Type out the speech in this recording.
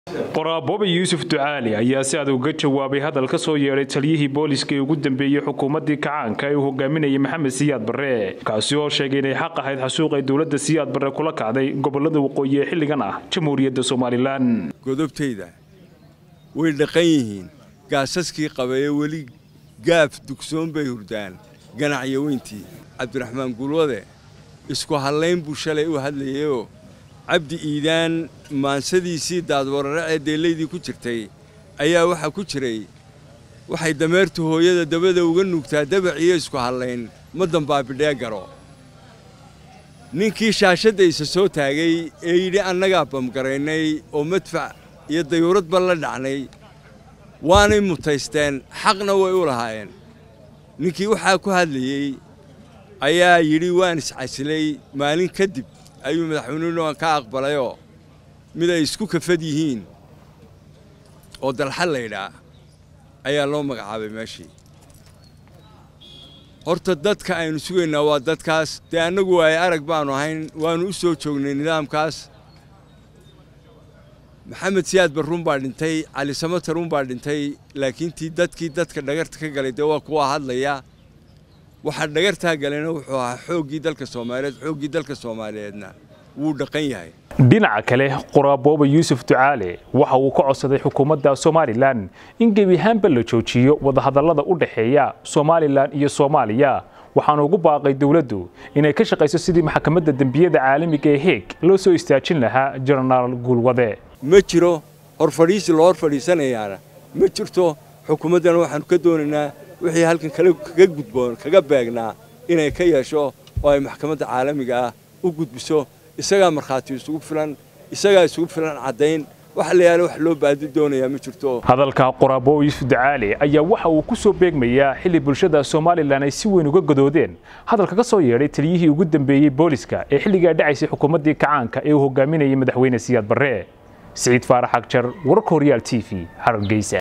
Qoraaboba Yuusuf Ducaali ayaa si adag uga jawaabay hadal ka soo yeeray taliyihii booliska ee ugu dambeeyay xukuumadii kacaanka ee uu hogaaminayay Maxamed Siyaad Barre kaasi oo sheegay inay xaq ahayd xasuuq ay dawladda Siyaad Barre kula kacday gobolada waqooyi ee xilligan ah Jamhuuriyadda Soomaaliland. Godobtayda way dhaqan yihiin gaasaskii qabay wali gaaf dugsoon bay hurdaan ganacyo weyntii Cabdiraxmaan Gulwade isku haleyn buu shalay u hadlayay عبد إيدان مانسدي سي داد وررع ديليدي ku jirtay ayaa waxa ku jiray waxay dameertu hooyada dabada uga nugtaa dabaciyo isku haleyn ma danbaa bidhay garo ninkii shaashadaysa soo taagay ee yiri annaga bam gareynay oo madfac iyo dayuurad bal la dhacnay waanay mutaysteen xaqna way u lahaayeen ninkii waxa ku hadlayay ayaa yiri waan iscasilay maalin kadib ayuu madaxweynuhu ka aqbalayo mid ay isku kafad yihiin oo dalxal leeyahay ayaa loo magacaabay meeshii horta dadka aynu sugeynaa waa dadkaas de anagu ay arag baanu ahayn waanu u soo joognay nidaamkaas Maxamed Siyaad Barre baa dhintay Ali Samatar baa dhintay laakiin dadka dhagarta ka galay waa kuwa hadlaya waxa dhagarta galeen wuxuu ahaa xoogii dalka Soomaaliyeedna wuu dhaqan yahay dhinaca kale Qoraaboba Yuusuf Ducaali waxa uu ka codsaday xukuumadda Soomaaliland in gebi ahaanba la joojiyo wada hadallada u dhaxeeya Soomaaliland iyo Soomaaliya waxaana ugu baaqay dawladdu inay ka shaqeyso sidii maxkamadda dambiyada caalamiga ee Hague loo soo istaajin lahaa General Gulwade ma jiro loo fadhiisanayaa ma jirto xukuumaddan waxaan ka doonaynaa wixii halkan kaga gudboon kaga beegnaa inay ka yeesho oo ay maxkamadda caalamiga ah u gudbiso isaga marxaati isugu filan cadeyn wax la yaalo wax loo baadi doonaya ma jirto hadalka Qoraaboba Yuusuf Ducaali ayaa waxa uu ku soo beegmayaa xilli bulshada Soomaaliland ay si weyn uga godoodeen hadalka ka soo yeeray taliyihii ugu dambeeyay booliska ee xilliga dhacaysay xukuumadii kacaanka ee uu hogaaminayay madaxweyne Siyaad Barre Saciid Faarax Agjar wararka Royal TV Hargeysa.